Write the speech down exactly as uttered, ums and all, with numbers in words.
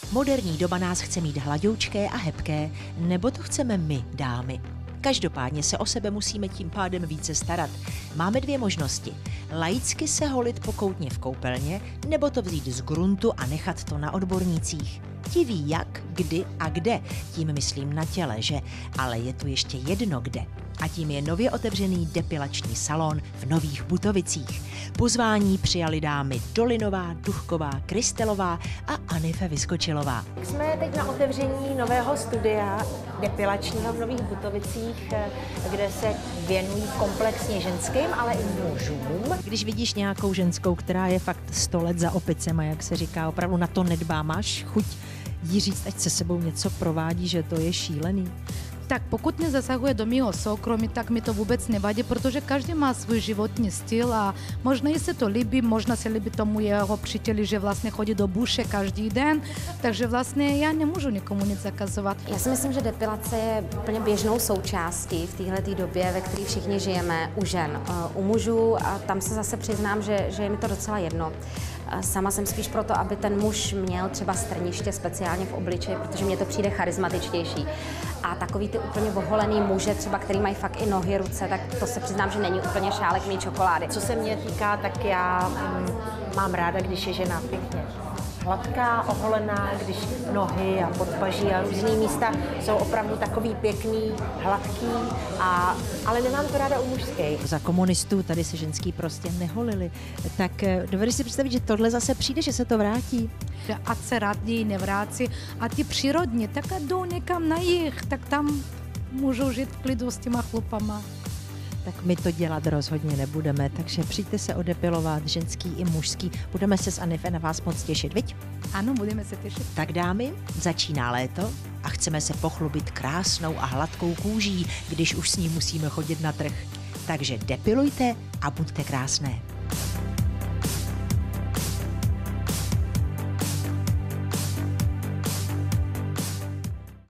Moderní doba nás chce mít hladoučké a hebké, nebo to chceme my, dámy. Každopádně se o sebe musíme tím pádem více starat. Máme dvě možnosti. Laicky se holit pokoutně v koupelně, nebo to vzít z gruntu a nechat to na odbornících. Ti ví jak, kdy a kde, tím myslím na těle, že? Ale je tu ještě jedno kde. A tím je nově otevřený depilační salon v Nových Butovicích. Pozvání přijali dámy Dolinová, Duchková, Krystelová a Anife Vyskočilová. Jsme teď na otevření nového studia depilačního v Nových Butovicích, kde se věnují komplexně ženským, ale i mužům. Když vidíš nějakou ženskou, která je fakt sto let za opicema, jak se říká, opravdu na to nedbá, máš chuť jí říct, ať se sebou něco provádí, že to je šílený? Tak pokud nezasahuje do mého soukromí, tak mi to vůbec nevadí, protože každý má svůj životní styl a možná i se to líbí, možná se líbí tomu jeho příteli, že vlastně chodí do buše každý den, takže vlastně já nemůžu nikomu nic zakazovat. Já si myslím, že depilace je úplně běžnou součástí v téhleté době, ve které všichni žijeme u žen. U mužů a tam se zase přiznám, že, že je mi to docela jedno. Sama jsem spíš proto, aby ten muž měl třeba strniště speciálně v obličeji, protože mně to přijde charismatičtější. A takový ty úplně oholený muže, třeba který mají fakt i nohy, ruce, tak to se přiznám, že není úplně šálek mý čokolády. Co se mě týká, tak já mm, mám ráda, když je žena pěkně hladká, oholená, když nohy a podpaží a různý místa jsou opravdu takový pěkný, hladký, a, ale nemám to ráda u mužských. Za komunistů tady se ženský prostě neholili. Tak dovedeš si představit, že tohle zase přijde, že se to vrátí? Ať se raději nevrátí a ty přírodně, tak jdou někam na jih, tak tam můžou žít v klidu s těma chlupama. Tak my to dělat rozhodně nebudeme, takže přijďte se odepilovat, ženský i mužský. Budeme se s Anife na vás moc těšit, viď? Ano, budeme se těšit. Tak dámy, začíná léto a chceme se pochlubit krásnou a hladkou kůží, když už s ní musíme chodit na trh. Takže depilujte a buďte krásné.